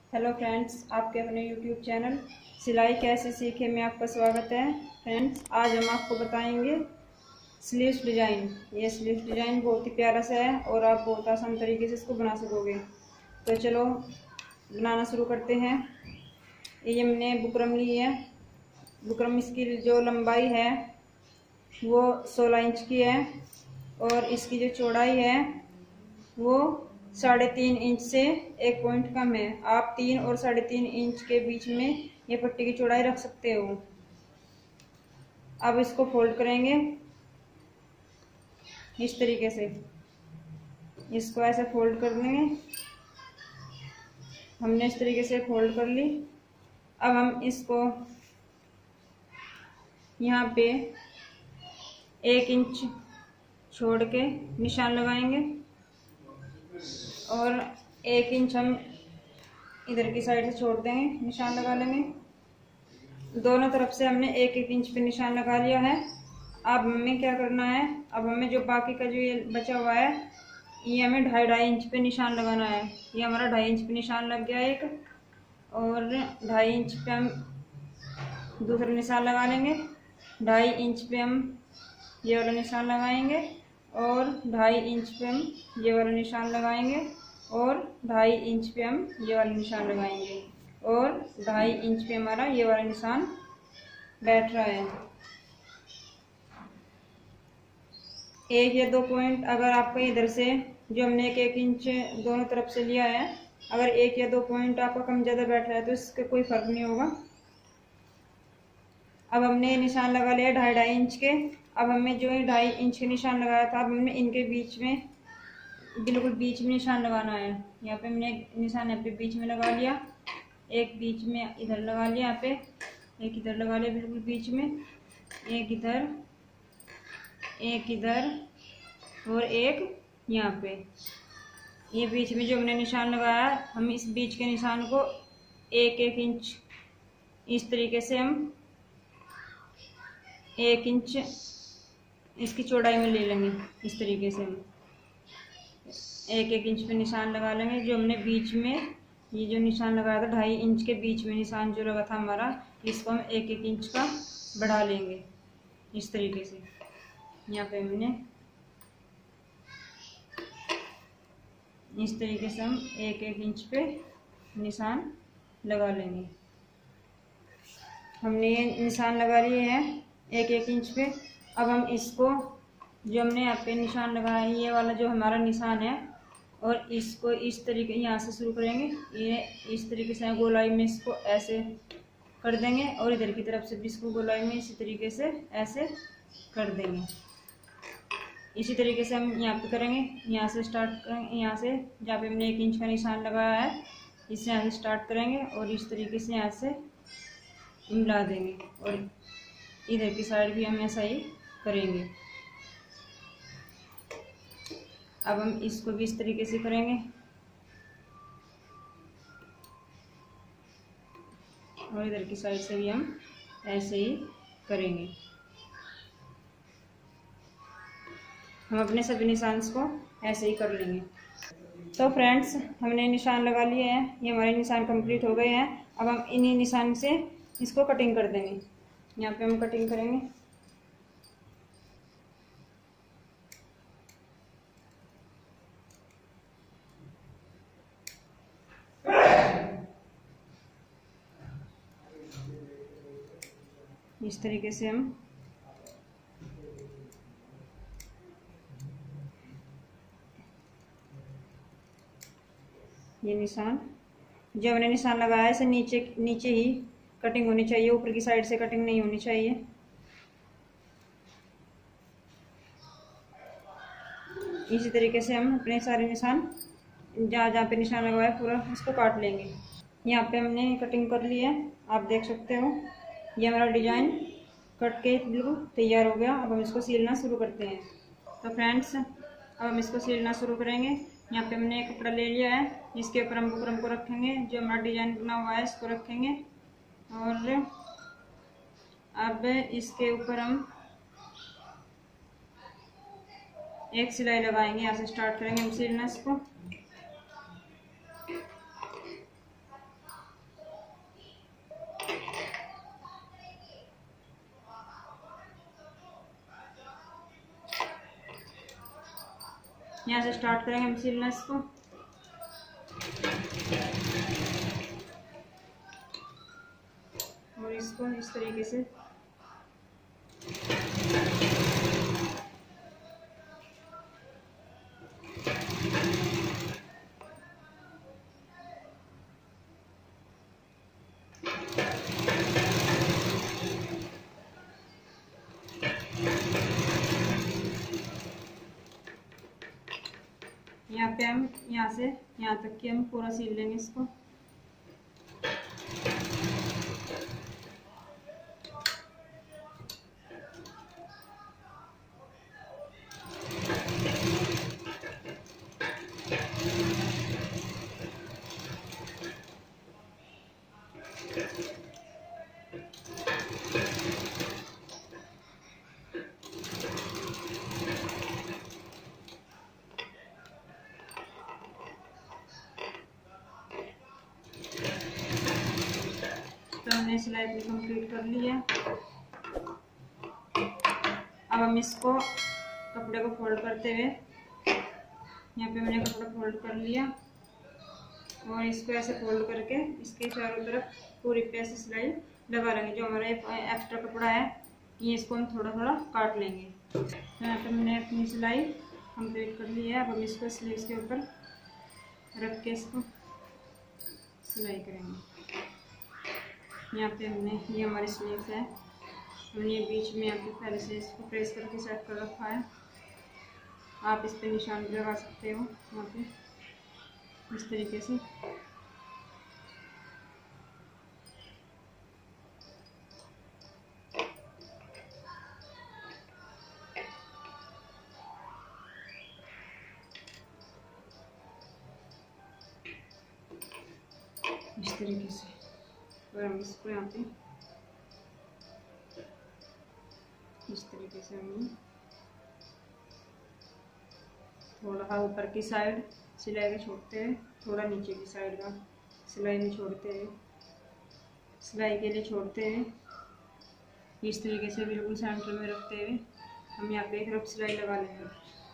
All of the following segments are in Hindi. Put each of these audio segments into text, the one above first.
हेलो फ्रेंड्स, आपके अपने यूट्यूब चैनल सिलाई कैसे सीखे में आपका स्वागत है। फ्रेंड्स, आज हम आपको बताएंगे स्लीव्स डिज़ाइन। ये स्लीव्स डिज़ाइन बहुत ही प्यारा सा है और आप बहुत आसान तरीके से इसको बना सकोगे। तो चलो बनाना शुरू करते हैं। ये हमने बुकरम ली है। बुकरम इसकी जो लंबाई है वो 16 इंच की है और इसकी जो चौड़ाई है वो 3.5 इंच से 1 पॉइंट कम है। आप 3 और 3.5 इंच के बीच में ये पट्टी की चौड़ाई रख सकते हो। अब इसको फोल्ड करेंगे इस तरीके से। इसको ऐसे फोल्ड कर देंगे। हमने इस तरीके से फोल्ड कर ली। अब हम इसको यहाँ पे 1 इंच छोड़ के निशान लगाएंगे और 1 इंच हम इधर की साइड से छोड़ देंगे, निशान लगा लेंगे। दोनों तरफ से हमने 1-1 इंच पे निशान लगा लिया है। अब हमें क्या करना है, अब हमें जो बाकी का जो ये बचा हुआ है ये हमें 2.5 इंच पे निशान लगाना है। ये हमारा 2.5 इंच पे निशान लग गया एक, और 2.5 इंच पे हम दूसरा निशान लगा लेंगे। 2.5 इंच पे हम ये वाला निशान लगाएंगे और 2.5 इंच पे हम ये वाला निशान लगाएंगे और 2.5 इंच पे हम ये वाला निशान लगाएंगे और 2.5 इंच पे हमारा ये वाला निशान बैठ रहा है। 1 या 2 पॉइंट अगर आपका इधर से जो हमने 1-1 इंच दोनों तरफ से लिया है, अगर 1 या 2 पॉइंट आपका कम ज़्यादा बैठ रहा है तो इसका कोई फर्क नहीं होगा। अब हमने निशान लगा लिया 2.5 इंच के। अब हमें जो 2.5 इंच के निशान लगाया था, अब हमने इनके बीच में बिल्कुल बीच में निशान लगाना है। यहाँ पे हमने निशान यहाँ पे बीच में लगा लिया, एक बीच में इधर लगा लिया, यहाँ पे एक इधर लगा लिया बिल्कुल बीच में, एक इधर, एक इधर और एक यहाँ पे। ये बीच में जो हमने निशान लगाया, हम इस बीच के निशान को 1-1 इंच इस तरीके से हम 1 इंच इसकी चौड़ाई में ले लेंगे। इस तरीके से हम 1-1 इंच पे निशान लगा लेंगे। जो हमने बीच में ये जो निशान लगाया था 2.5 इंच के बीच में निशान जो लगा था हमारा, इसको हम 1-1 इंच का बढ़ा लेंगे इस तरीके से। यहाँ पे हमने इस तरीके से हम 1-1 इंच पे निशान लगा लेंगे। हमने ये निशान लगा लिए हैं 1-1 इंच पे। अब हम इसको जो हमने यहाँ पे निशान लगाया है, ये वाला जो हमारा निशान है, और इसको इस तरीके यहाँ से शुरू करेंगे। ये इस तरीके से गोलाई में इसको ऐसे कर देंगे और इधर की तरफ से भी इसको गोलाई में इसी तरीके से ऐसे कर देंगे। इसी तरीके से हम यहाँ पे करेंगे। यहाँ से स्टार्ट करेंगे, यहाँ से जहाँ पे हमने 1 इंच का निशान लगाया है इससे यहाँ से स्टार्ट करेंगे और इस तरीके से यहाँ से मिला देंगे और इधर की साइड भी हम ऐसा ही करेंगे। अब हम इसको भी इस तरीके से करेंगे और इधर की साइड से भी हम ऐसे ही करेंगे। हम अपने सभी निशान को ऐसे ही कर लेंगे। तो फ्रेंड्स, हमने निशान लगा लिए हैं, ये हमारे निशान कंप्लीट हो गए हैं। अब हम इन्हीं निशान से इसको कटिंग कर देंगे। यहाँ पे हम कटिंग करेंगे। इस तरीके से हम ये निशान जो हमने निशान लगाया है इसे नीचे नीचे ही कटिंग होनी चाहिए, ऊपर की साइड से कटिंग नहीं होनी चाहिए। इसी तरीके से हम अपने सारे निशान जहाँ जहाँ पे निशान लगाया है पूरा इसको काट लेंगे। यहाँ पे हमने कटिंग कर ली है, आप देख सकते हो। ये हमारा डिजाइन कट के बिल्कुल तैयार हो गया। अब हम इसको सिलना शुरू करते हैं। तो फ्रेंड्स, अब हम इसको सिलना शुरू करेंगे। यहाँ पे हमने एक कपड़ा ले लिया है, इसके ऊपर हम बुकरम को रखेंगे, जो हमारा डिजाइन बना हुआ है इसको रखेंगे और अब इसके ऊपर हम एक सिलाई लगाएंगे। यहाँ से स्टार्ट करेंगे हम सिलना इसको। यहाँ से स्टार्ट करेंगे हम सिलना इसको। और इसको इस तरीके से यहाँ पे हम यहाँ से यहाँ तक कि हम पूरा सील लेंगे इसको। तो हमने सिलाई भी कंप्लीट कर ली है। अब हम इसको कपड़े को फोल्ड करते हुए, यहाँ पे मैंने कपड़ा फोल्ड कर लिया और इसको ऐसे फोल्ड करके इसके चारों तरफ पूरी पे ऐसे सिलाई लगा लेंगे। जो हमारा एक्स्ट्रा कपड़ा है ये इसको हम थोड़ा थोड़ा काट लेंगे। तो यहाँ पे मैंने अपनी सिलाई कंप्लीट कर ली है। अब हम इसको स्लीव्स के ऊपर रख के इसको सिलाई करेंगे। यहाँ पे हमने ये हमारी स्लीव्स है, हमने बीच में यहाँ पे पहले से इसको प्रेस करके सेट कर रखा है। आप इस पे निशान भी लगा सकते हो यहाँ पे इस तरीके से। इस तरीके से और हम इसको यहाँ पे इस तरीके से हम थोड़ा ऊपर की साइड सिलाई को छोड़ते हैं, थोड़ा नीचे की साइड का सिलाई में छोड़ते हैं, सिलाई के लिए छोड़ते हैं। इस तरीके से बिल्कुल सेंटर में रखते हुए हम यहाँ पे एक रफ सिलाई लगा लेंगे।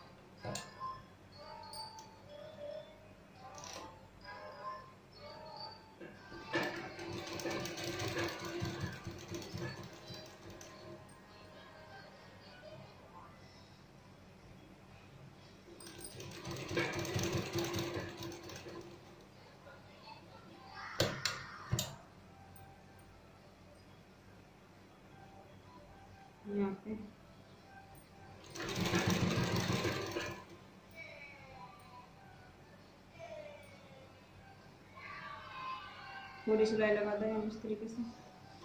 यहाँ पे पूरी सिलाई लगा देंगे हम इस तरीके से।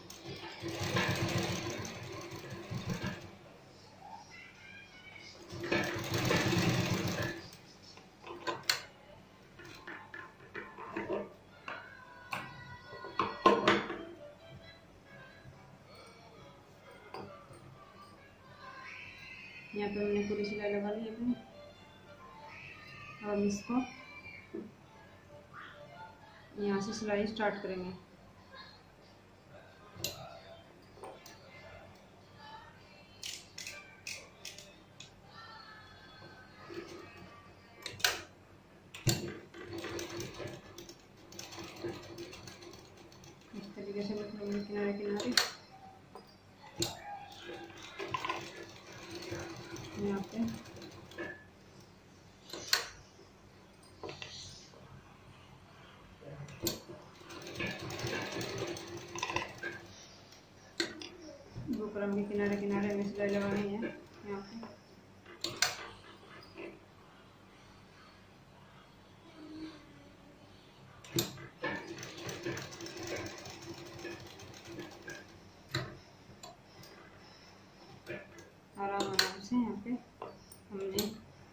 यहाँ पे हमने पूरी सिलाई लगा ली अपनी। अब इसको यहाँ से सिलाई स्टार्ट करेंगे। इस तरीके से मतलब किनारे किनारे यहाँ पे बुकरम के किनारे किनारे में सिलाई लगानी है यहाँ पे। आराम से यहाँ पे हमने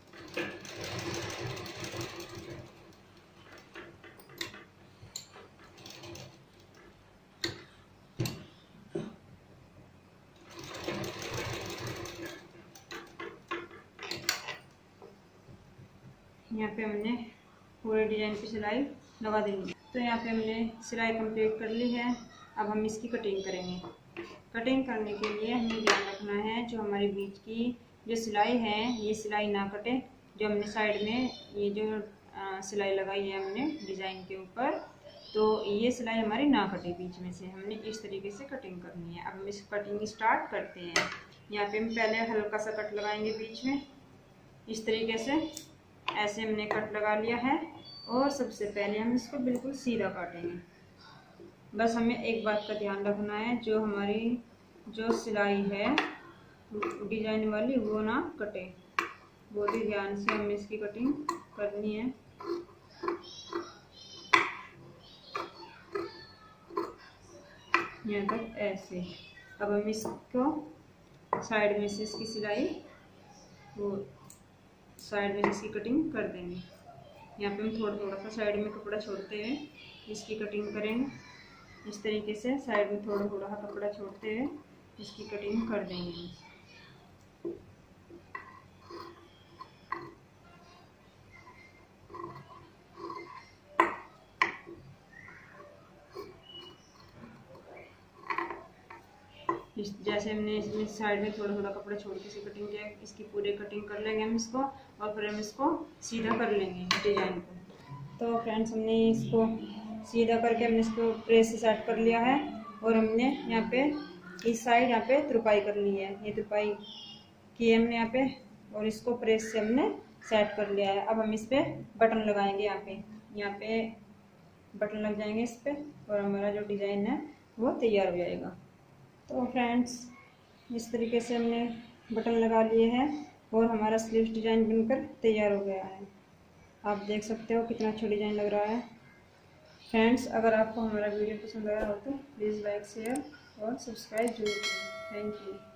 पूरे डिजाइन पे सिलाई लगा देंगे। तो यहाँ पे हमने सिलाई कंप्लीट कर ली है। अब हम इसकी कटिंग करेंगे। कटिंग करने के लिए हमें ध्यान रखना है जो हमारी बीच की जो सिलाई है ये सिलाई ना कटे जो हमने साइड में ये जो सिलाई लगाई है हमने डिज़ाइन के ऊपर, तो ये सिलाई हमारी ना कटे बीच में से, हमने इस तरीके से कटिंग करनी है। अब हम इस कटिंग स्टार्ट करते हैं। यहाँ पे हम पहले हल्का सा कट लगाएंगे बीच में, इस तरीके से ऐसे हमने कट लगा लिया है। और सबसे पहले हम इसको बिल्कुल सीधा काटेंगे। बस हमें एक बात का ध्यान रखना है, जो हमारी जो सिलाई है डिजाइन वाली वो ना कटे, बहुत ही ध्यान से हमें इसकी कटिंग करनी है। यहाँ तक ऐसे। अब हम इसको साइड में से इसकी सिलाई वो साइड में से इसकी कटिंग कर देंगे। यहाँ पे हम थोड़ा थोड़ा सा साइड में कपड़ा छोड़ते हुए इसकी कटिंग करेंगे। इस तरीके से साइड में थोड़ा थोड़ा कपड़ा छोड़ते हुए इसकी कटिंग कर देंगे। जैसे हमने इसमें साइड में थोड़ा थोड़ा कपड़ा छोड़ के इसे कटिंग किया, इसकी पूरी कटिंग कर लेंगे हम इसको, और फिर हम इसको सीधा कर लेंगे डिजाइन को। तो फ्रेंड्स, हमने इसको सीधा करके हमने इसको प्रेस से सेट कर लिया है, और हमने यहाँ पे इस साइड यहाँ पे तुरपाई कर ली है। ये तुरपाई की है हमने यहाँ पे, और इसको प्रेस से हमने सेट कर लिया है। अब हम इस पे बटन लगाएंगे। यहाँ पे बटन लग जाएंगे इस पे, और हमारा जो डिज़ाइन है वो तैयार हो जाएगा। तो फ्रेंड्स, इस तरीके से हमने बटन लगा लिए हैं और हमारा स्लीव्स डिज़ाइन बनकर तैयार हो गया है। आप देख सकते हो कितना अच्छा डिज़ाइन लग रहा है। फ्रेंड्स, अगर आपको हमारा वीडियो पसंद आया हो तो प्लीज़ लाइक, शेयर और सब्सक्राइब जरूर करें। Thank you.